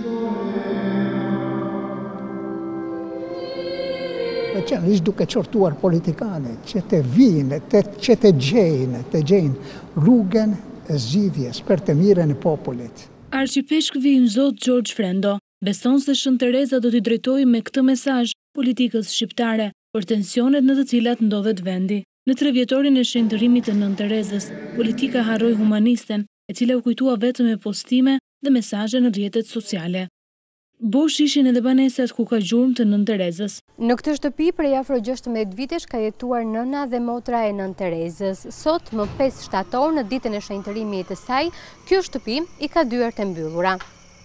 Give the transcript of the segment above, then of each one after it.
Ishte duke qortuar politikanet që të vinë, që të gjejnë rrugën e zgjidhjes për të mirën e popullit. Arqipeshkëvi ynë Zot Gjergj Frendo beson se Shën Tereza do t'i drejtojë me këtë mesazh politikës shqiptare për tensionet në të cilat ndodhet vendi. Në 3 vjetorin e shenjtërimit të Nën Terezës, politika harroi humanisten, e cila u kujtua vetëm me postime dhe mesazhe në rrjetet sociale. Bosh ishin edhe banesat ku ka gjurmë të Nën Terezës. Në këtë shtëpi prej afro 16 vitesh ka jetuar nëna dhe motra e Nën Terezës. Sot, më 5 shtator, në ditën e shenjtërimit të saj, kjo shtëpi i ka dyert e mbyllura.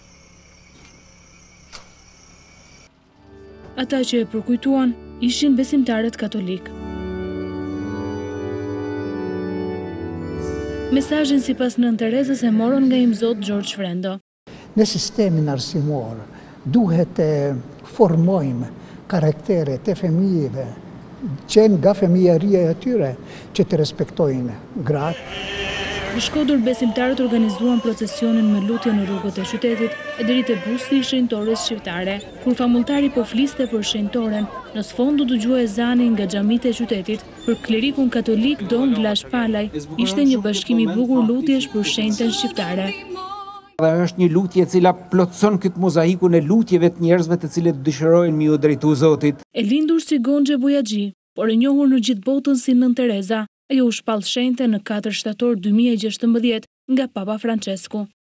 Ata që e përkujtuan ishin besimtarët katolik. Mesazhin sipas Nën Terezës e morën nga Im Zot Gjergj Frendo. Në sistemin arsimor duhet të formojmë karakteret e fëmijëve që nga fëmijëria e tyre që të respektojnë gratë. Në Shkodër besimtarët organizuan procesionin me lutje në rrugët e qytetit e deri te busti i shenjtores shqiptare. Kur famultari po fliste për shenjtoren, në sfond u dëgjua ezani nga xhamitë e qytetit për klerikun katolik Don Vlash Palaj. Ishte një bashkim i bukur lutjesh për shenjtën shqiptare. Dhe është një lutje e cila plotson këtë mozaikun e lutjeve të njerëzve të cilët dëshirojnë mi u drejtu Zotit. E lindur si Gonxhe Bujaxhi, por e njohur në gjithë botën si Nën Tereza, ajo u shpall shenjte në 4 shtator 2016 nga Papa Francesku.